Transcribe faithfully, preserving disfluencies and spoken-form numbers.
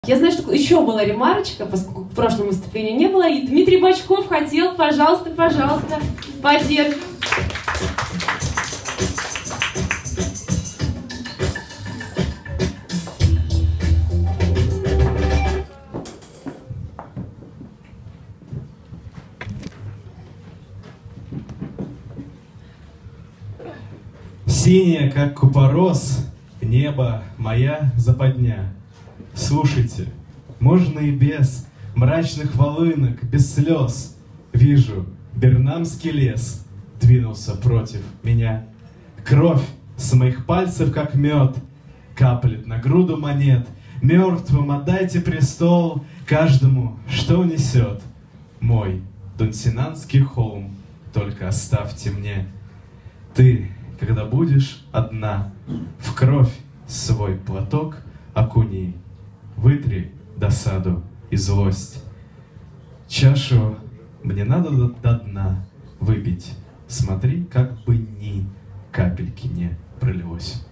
Я знаю, что еще была ремарочка, поскольку в прошлом выступлении не было, и Дмитрий Бочков хотел, пожалуйста, пожалуйста, поддержку. Синяя, как купорос, небо моя западня. Слушайте, можно и без мрачных волынок, без слез. Вижу, бернамский лес двинулся против меня. Кровь с моих пальцев, как мед, каплет на груду монет. Мертвым отдайте престол каждому, что унесет. Мой Дунсинанский холм только оставьте мне. Ты, когда будешь одна, в кровь свой платок окуни, вытри досаду и злость. Чашу мне надо до, до дна выпить, смотри, как бы ни капельки не пролилось.